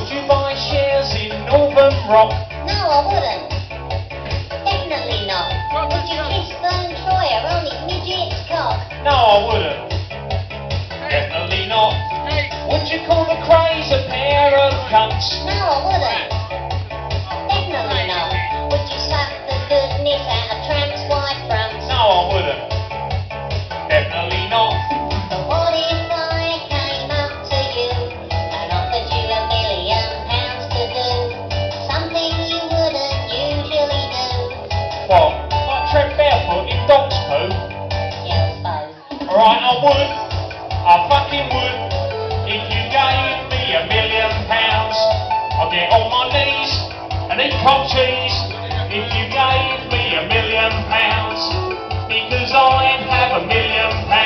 Would you buy shares in Northern Rock? No, I wouldn't. Definitely not. Would you kiss Vern Troyer on his midget's cock? No, I wouldn't. Definitely not. Would you call the Crays a pair of cunts? No, I wouldn't. Definitely not. Would you suck the goodness out of tramps' wife fronts? No, I wouldn't. Definitely not. But what if I came up to you and offered you £1 million to do something you wouldn't usually do? What? Like tread barefoot in dog's poo? Yeah, I suppose. Alright, I would. I fucking would. If you gave me £1 million, I'd get on my knees and eat cold cheese. If you gave me £1 million, because I'd have £1 million.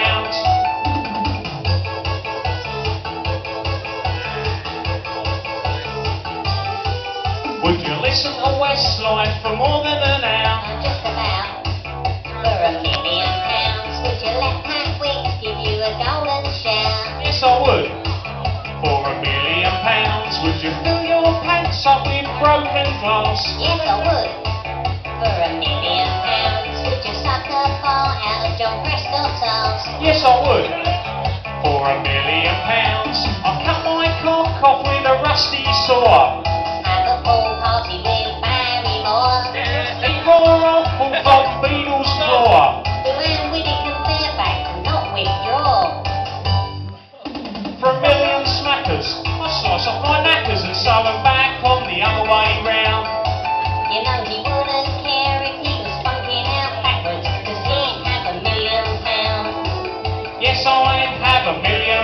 Would you listen to Westlife for more than an hour? Just about. For £1 million, would you let Pat Wicks give you a golden shower? Yes, I would. For £1 million, would you fill your pants up with broken glass? Yes, I would. For £1 million, would you suck a part out of John Prescott's arse? Yes, I would. For £1 million, I'd cut my cock off with a rusty saw. Have a pool party with Barrymore. Eat raw awful Bob Beadle's floor. We ran with it and Fairfax and not withdraw. For £1 million smackers, I slice off my knackers and sew them back on the other way round. You know he wouldn't care if he was funking out backwards, cause he'd have £1 million. Yes, I'd have £1 million.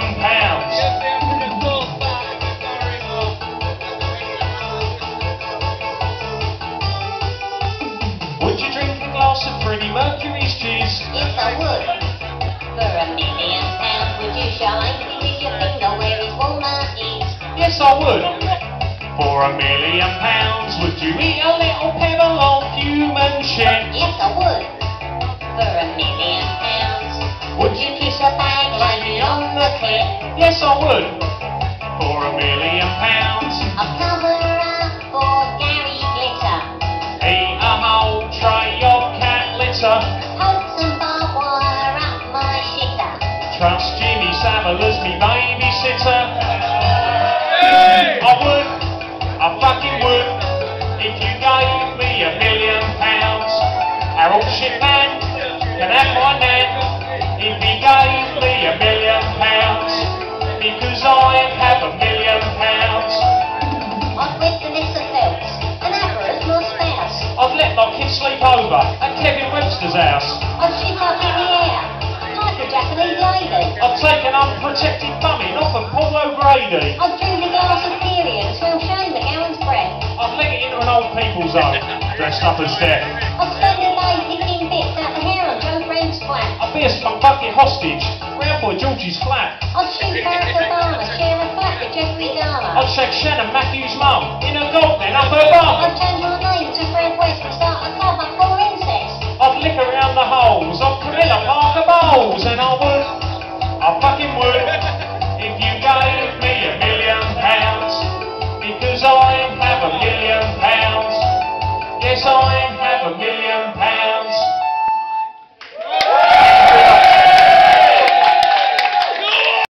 Would you drink a glass of Freddie Mercury's jizz? Yes, I would. For £1 million, would you shine with your finger where his walnut is? Yes, I would. For £1 million, would you eat a little pebble of human shit? Yes, I would. For £1 million, would you kiss a bag lady on the clit? Yes, I would. For £1 million, I'll cover up for Gary Glitter. eat a whole tray of cat litter. Poke some barbed wire up my shitter. Trust Jimmy Savile as me babysitter. I would, I fucking would, if you gave me £1 million. Harold Shipman can have my nan, if he gave me £1 million, because I'd have £1 million. I'd whip Vanessa Phelps and have her as my spouse. I'd let my kids sleep over at Kevin Webster's house. I'd shit up in the air, like a Japanese lady. I'd take an unprotected bumming off of Paul O'Grady. I'd drink a glass of period and smell Shane McGowan's breath. I'd leg it into an old people's home, dressed up as death. I'd spend the day picking bits out the hair on Joe Friend's flat. I'd be a spunk bucket hostage, round by George's flat. I'd shoot Barack Obama, share a flat with Jeffrey Dahmer. I'd shake Shannon Matthews' mum in a gob then up her bum. I'd change my name to Fred West and start a club up for incest. I'd lick around the holes of Camilla Parker.